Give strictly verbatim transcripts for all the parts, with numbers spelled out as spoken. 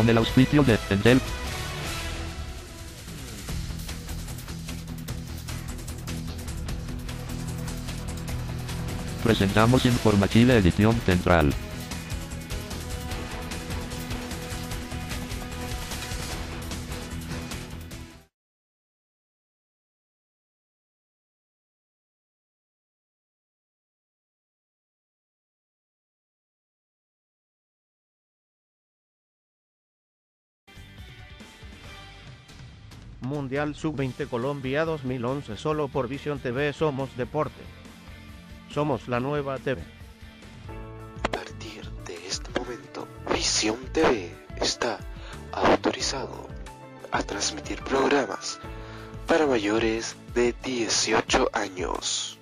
con el auspicio de Entel. Presentamos Informa Chile edición central. Mundial sub veinte Colombia dos mil once solo por Visión T V. Somos deporte. Somos la nueva T V. A partir de este momento, Visión T V está autorizado a transmitir programas para mayores de dieciocho años.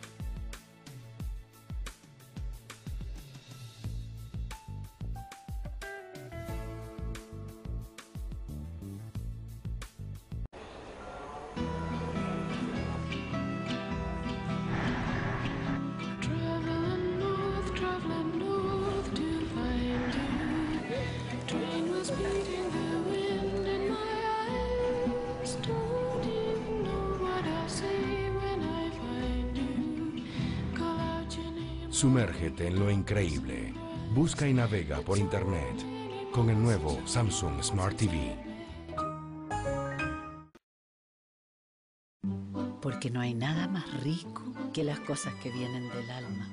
Sumérgete en lo increíble. Busca y navega por internet con el nuevo Samsung Smart T V. Porque no hay nada más rico que las cosas que vienen del alma.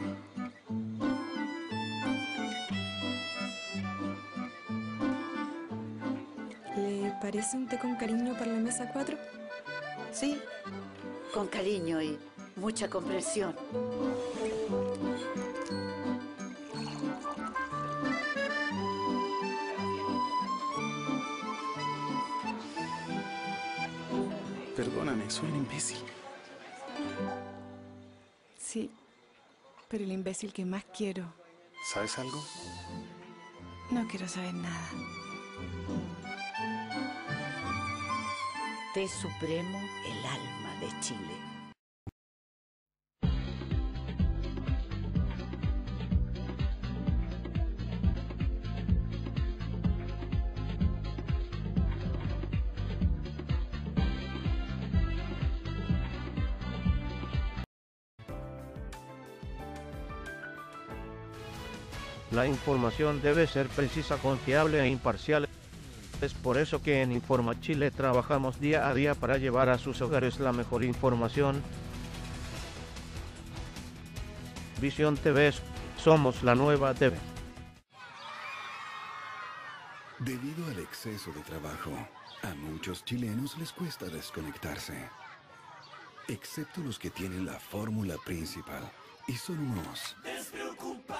¿Le parece un té con cariño para la mesa cuatro? Sí, con cariño y mucha comprensión. Perdóname, soy un imbécil. Sí, pero el imbécil que más quiero. ¿Sabes algo? No quiero saber nada. Té Supremo, el alma de Chile. La información debe ser precisa, confiable e imparcial. Es por eso que en Informa Chile trabajamos día a día para llevar a sus hogares la mejor información. Visión T V, somos la nueva T V. Debido al exceso de trabajo, a muchos chilenos les cuesta desconectarse. Excepto los que tienen la fórmula principal. Y son unos despreocupados.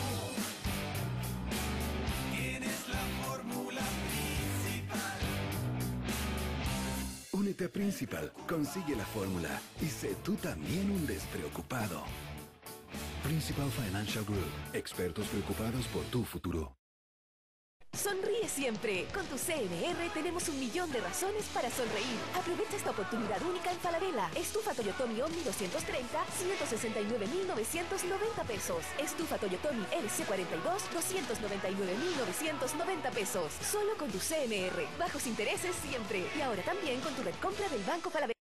Tienes la fórmula principal. Únete a Principal, consigue la fórmula y sé tú también un despreocupado. Principal Financial Group, expertos preocupados por tu futuro. Sonríe siempre. Con tu C M R tenemos un millón de razones para sonreír. Aprovecha esta oportunidad única en Falabella. Estufa Toyotomi Omni doscientos treinta, ciento sesenta y nueve mil novecientos noventa pesos. Estufa Toyotomi L C cuarenta y dos, doscientos noventa y nueve mil novecientos noventa pesos. Solo con tu C M R. Bajos intereses siempre. Y ahora también con tu red compra del Banco Falabella.